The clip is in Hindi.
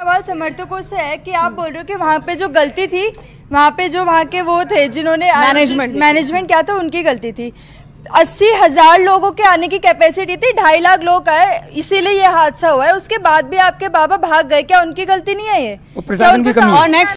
सवाल समर्थकों से है कि आप बोल रहे हो कि वहाँ पे जो गलती थी, वहाँ पे जो वहाँ के वो थे जिन्होंने मैनेजमेंट किया था, उनकी गलती थी। 80,000 लोगों के आने की कैपेसिटी थी, 2.5 लाख लोग आए, इसीलिए ये हादसा हुआ है। उसके बाद भी आपके बाबा भाग गए, क्या उनकी गलती नहीं है ये? प्रशासन की कमी है। और नेक्स्ट